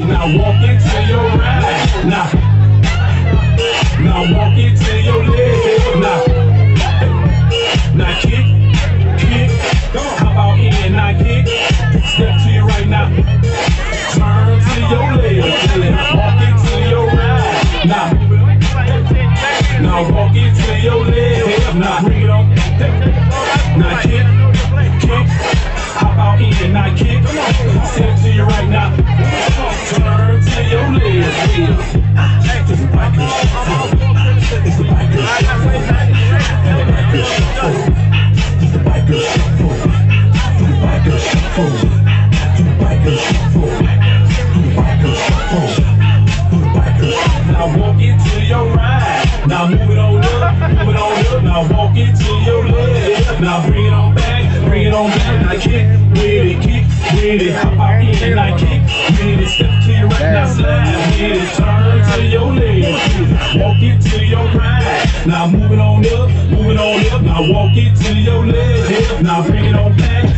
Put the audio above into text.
Now walk it to your right. Now walk it to your left. Now kick. How about in? Now kick. Step to your right now. Turn to your left. Walk it to your right. Now walk it to your left. Now bring it on. Now kick. How about in? Now kick. Step to your right now. Turn to your left. It's a biker shuffle. It's a biker shuffle. It's a biker shuffle. It's a biker shuffle. It's a biker shuffle. It's a biker shuffle. It's a biker shuffle. Now walk it to your right. Now move it on up. Now walk it to your left. Now bring it on back. Now kick with it. How about in? Now kick with it. Step to your right. Now slide with it. Turn to your left. Walk it to your right. Now move it on up. Now walk it to your left. Now bring it on back.